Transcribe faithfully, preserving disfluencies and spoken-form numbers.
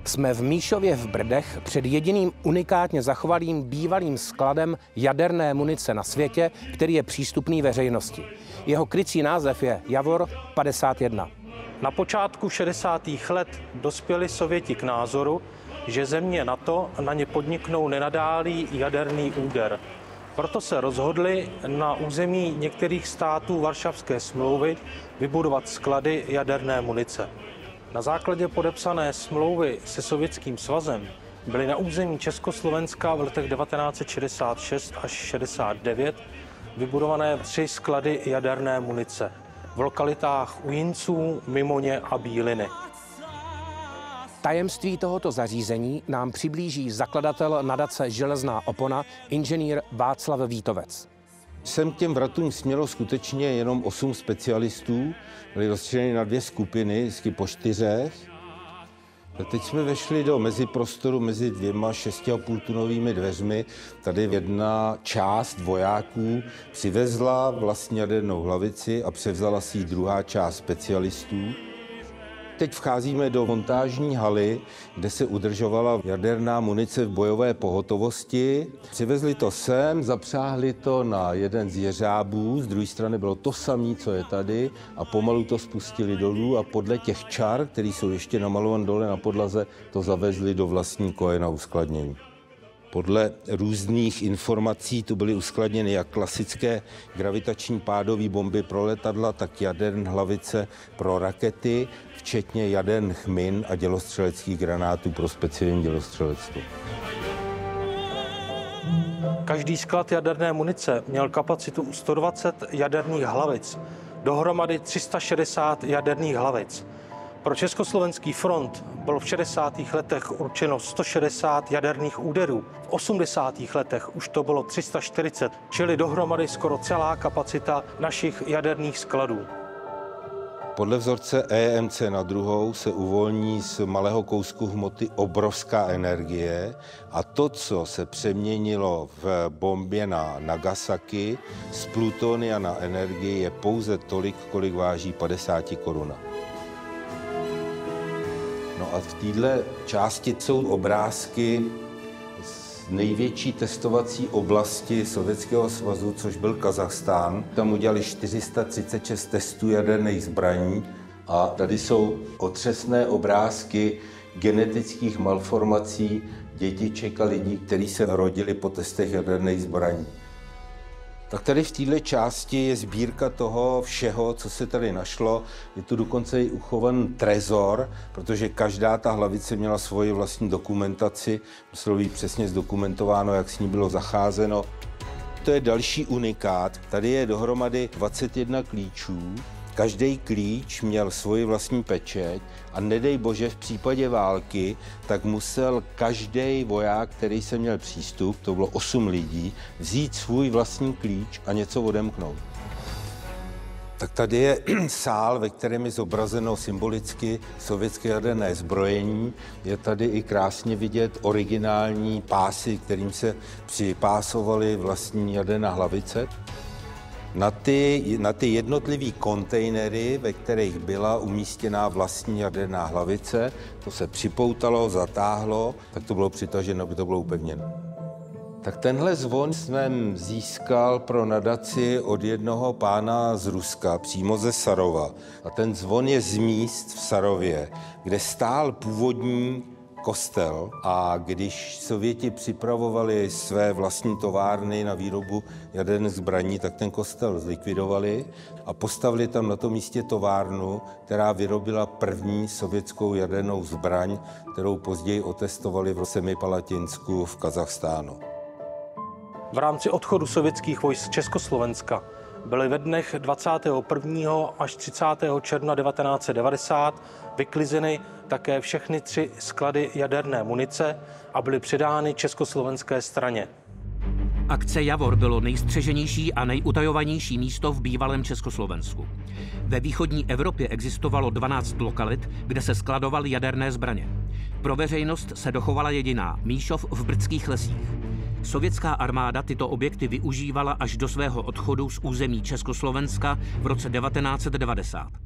Jsme v Míšově v Brdech před jediným unikátně zachovalým bývalým skladem jaderné munice na světě, který je přístupný veřejnosti. Jeho krycí název je Javor padesát jedna. Na počátku šedesátých let dospěli Sověti k názoru, že země NATO na ně podniknou nenadálý jaderný úder. Proto se rozhodli na území některých států Varšavské smlouvy vybudovat sklady jaderné munice. Na základě podepsané smlouvy se Sovětským svazem byly na území Československa v letech devatenáct set šedesát šest až šedesát devět vybudované tři sklady jaderné munice v lokalitách u Jinců, Mimoně a Bíliny. Tajemství tohoto zařízení nám přiblíží zakladatel nadace Železná opona, inženýr Václav Vítovec. Sem k těm vratům smělo skutečně jenom osm specialistů, byli rozstřeleni na dvě skupiny, vždycky po čtyřech. A teď jsme vešli do meziprostoru mezi dvěma šesti a půl tunovými dveřmi. Tady jedna část vojáků přivezla vlastní jadernou hlavici a převzala si ji druhá část specialistů. Teď vcházíme do montážní haly, kde se udržovala jaderná munice v bojové pohotovosti. Přivezli to sem, zapřáhli to na jeden z jeřábů, z druhé strany bylo to samé, co je tady, a pomalu to spustili dolů a podle těch čar, které jsou ještě namalované dole na podlaze, to zavezli do vlastní koje na uskladnění. Podle různých informací tu byly uskladněny jak klasické gravitační pádové bomby pro letadla, tak jaderné hlavice pro rakety, včetně jaderných min a dělostřeleckých granátů pro speciální dělostřelectvo. Každý sklad jaderné munice měl kapacitu sto dvacet jaderných hlavic, dohromady tři sta šedesát jaderných hlavic. Pro Československý front bylo v šedesátých letech určeno sto šedesát jaderných úderů. V osmdesátých letech už to bylo tři sta čtyřicet, čili dohromady skoro celá kapacita našich jaderných skladů. Podle vzorce E M C na druhou se uvolní z malého kousku hmoty obrovská energie a to, co se přeměnilo v bombě na Nagasaki, z plutonia na energii je pouze tolik, kolik váží padesát korun. No a v této části jsou obrázky z největší testovací oblasti Sovětského svazu, což byl Kazachstán. Tam udělali čtyři sta třicet šest testů jaderných zbraní a tady jsou otřesné obrázky genetických malformací dětiček a lidí, kteří se rodili po testech jaderných zbraní. Tak tady v této části je sbírka toho všeho, co se tady našlo. Je tu dokonce i uchovaný trezor, protože každá ta hlavice měla svoji vlastní dokumentaci. Muselo být přesně zdokumentováno, jak s ní bylo zacházeno. To je další unikát. Tady je dohromady dvacet jedna klíčů. Každý klíč měl svoji vlastní pečeť a nedej bože v případě války, tak musel každý voják, který se měl přístup, to bylo osm lidí, vzít svůj vlastní klíč a něco odemknout. Tak tady je sál, ve kterém je zobrazeno symbolicky sovětské jaderné zbrojení. Je tady i krásně vidět originální pásy, kterým se připásovaly vlastní jaderná hlavice. Na ty, na ty jednotlivé kontejnery, ve kterých byla umístěná vlastní jaderná hlavice, to se připoutalo, zatáhlo, tak to bylo přitaženo, aby to bylo upevněno. Tak tenhle zvon jsem získal pro nadaci od jednoho pána z Ruska, přímo ze Sarova. A ten zvon je z míst v Sarově, kde stál původní kostel, a když Sověti připravovali své vlastní továrny na výrobu jaderných zbraní, tak ten kostel zlikvidovali a postavili tam na tom místě továrnu, která vyrobila první sovětskou jadernou zbraň, kterou později otestovali v Semipalatinsku v Kazachstánu. V rámci odchodu sovětských vojsk z Československa byly ve dnech dvacátého prvního až třicátého června devatenáct set devadesát vyklizeny také všechny tři sklady jaderné munice a byly předány československé straně. Akce Javor bylo nejstřeženější a nejutajovanější místo v bývalém Československu. Ve východní Evropě existovalo dvanáct lokalit, kde se skladovaly jaderné zbraně. Pro veřejnost se dochovala jediná, Míšov v Brdských lesích. Sovětská armáda tyto objekty využívala až do svého odchodu z území Československa v roce devatenáct set devadesát.